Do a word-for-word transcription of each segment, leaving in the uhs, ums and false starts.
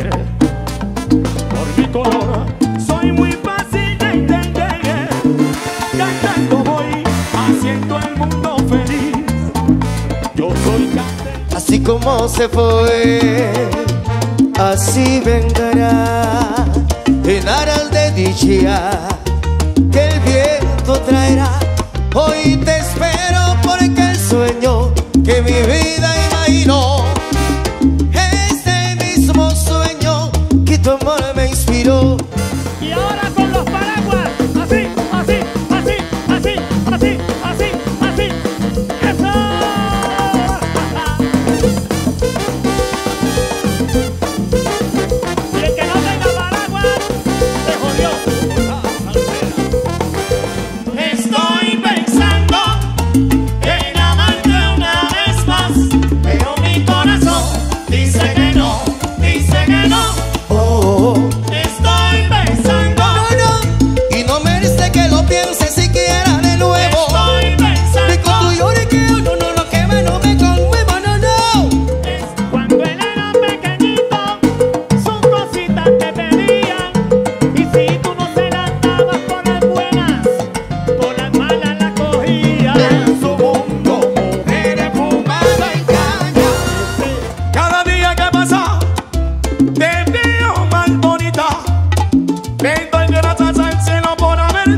querer. Por mi color soy muy fácil de entender. Cantando voy haciendo el mundo feliz. Yo soy cantante. Así como se fue, así vendrá, en aras de dicha que el viento traerá. Hoy te espero porque el sueño que mi vida imaginó, ese mismo sueño que tu amor me inspiró. Y ahora con los paraguas, así, así, así, así, así, así, así. ¡Eso! Y el que no tenga paraguas, se jodió. Estoy pensando en amarte una vez más, pero mi corazón dice que no, dice que no. Oh, oh. Estoy pensando, y no merece que lo piense siquiera de nuevo. estoy Y con pensando. tu lloriqueo no, no, lo que me no me conmuevo, no, no. Es cuando él era pequeñito, son cositas que pedían. Y si tú no se las dabas por las buenas, por las malas las cogías. En su mundo, mujeres fumando y caña. Cada día que pasa, te veo más bonita. Me doy gracias al cielo por haber.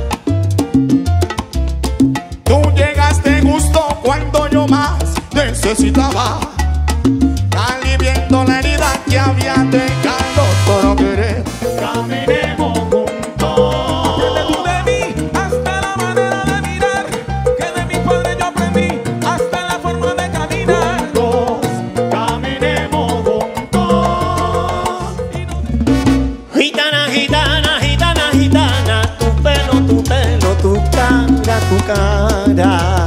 Tú llegaste justo cuando yo más necesitaba, aliviando la herida que había dejado por querer. Caminemos juntos. Aprende tú de mí, hasta la manera de mirar, que de mi padre yo aprendí, hasta la forma de caminar. Juntos, caminemos juntos. Gitana, gitana, gitana, gitana, tu pelo, tu pelo, tu cara, tu cara.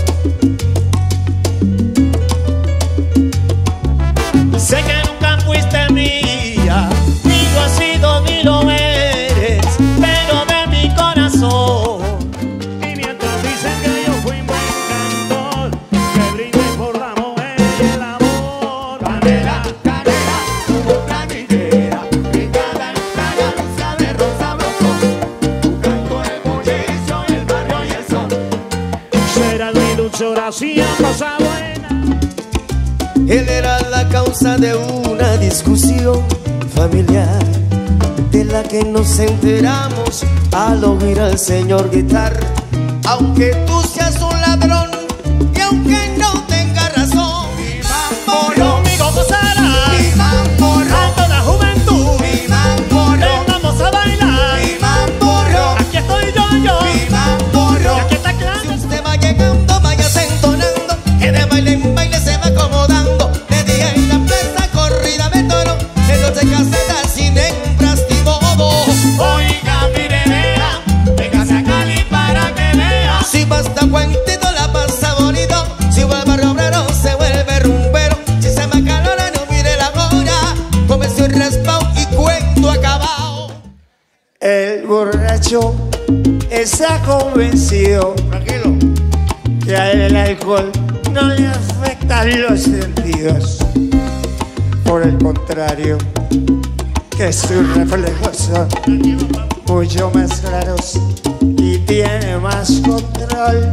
Sé que nunca fuiste mía, ni lo has sido ni lo eres, pero de mi corazón. Y mientras dicen que yo fui un buen cantor, que brindé por la mujer y el amor. Canela, canela, tu boca ligera, en cada entrada lucia de rosa brotó. Tu canto el bullicio, el barrio y el sol. Será mi dulce oración, cosa buena. Él era la causa de una discusión familiar, de la que nos enteramos al oír al señor gritar. Aunque tú seas un ladrón y aunque no tengas razón, mi mamorro, Conmigo gozarás mi mamorro, a toda juventud. mi mamorro, Ven, vamos a bailar. mi mamorro, Aquí estoy yo, yo. mi mamorro. Y aquí está claro. Si usted va llegando, vaya entonando, que de baile en baile se va acomodando. De día en la plaza, corrida de toro, en noche caseta sin hembras ni bobo. Oiga, mire, vea, véngase a Cali para que vea. Si basta cuentito la pasa bonito, si vuelve obrero se vuelve rumbero. Si se me acalora no mire la hora, comercio y raspao y cuento acabado. El borracho está convencido Tranquilo. que a él el alcohol no le afecta los sentidos. Por el contrario, que sus reflejos son mucho más claros y tiene más control.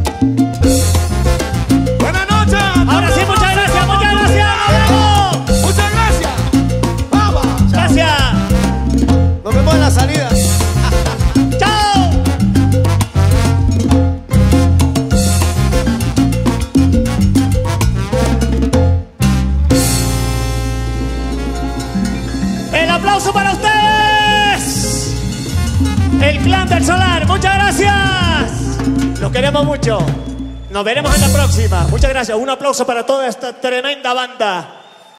Buenas noches. Ahora sí, muchas gracias, muchas gracias. Nos vemos. Muchas gracias. Vamos. Gracias. Nos vemos en la salida. Chao. El aplauso para ustedes. El clan del Solar, muchas gracias. Los queremos mucho. Nos veremos en la próxima. Muchas gracias. Un aplauso para toda esta tremenda banda.